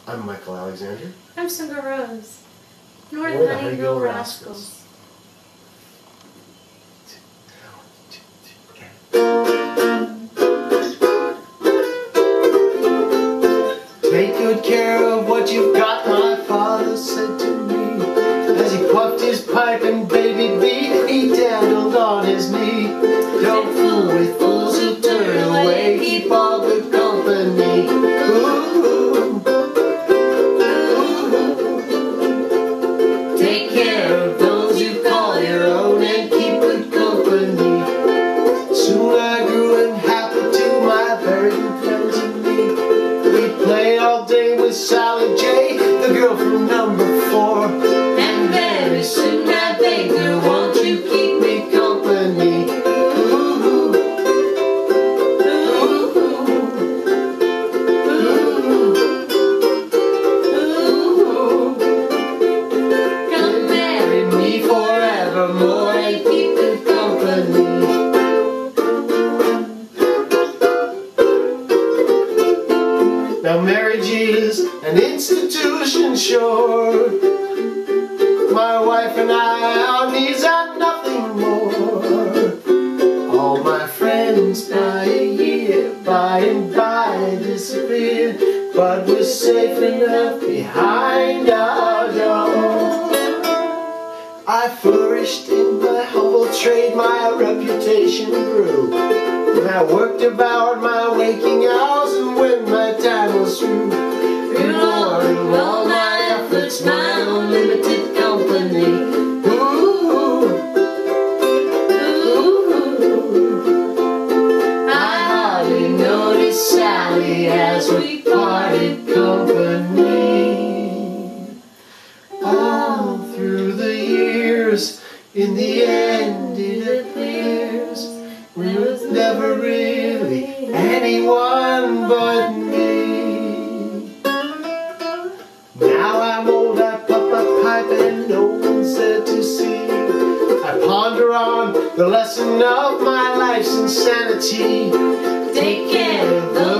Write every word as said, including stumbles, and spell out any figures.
I'm Michael Alexander. I'm Singer Rose. And we're, we're the Honeyville Rascals. Take good care of what you've got, my father said to me, as he puffed his pipe and baby beat, he dandled on his knee. Don't fool with fools who turn away, keep all good company. Ooh, ooh, ooh. Take care of those you call your own and keep good company. Soon I grew unhappy to my very good friends and me. We played all day with Sally J, the girl from number four. And very soon I begged her, won't you keep me company? Ooh, ooh, ooh, ooh. Come marry me forevermore and keep good company. Now marriage is an institution, sure. My wife and I, our needs are nothing more. All my friends by a year, by and by disappeared, but we're safe enough behind our door. I flourished in my humble trade, my reputation grew. And I worked about my waking hours, and when my time was through, rewarding all my efforts, my unlimited company. Ooh, ooh. I hardly noticed Sally as we parted company. All through the years, in the end it appears, there was never really anyone but me. Now I'm old, I puff my pipe and no one's there to see. I ponder on the lesson of my life's insanity. Take care of the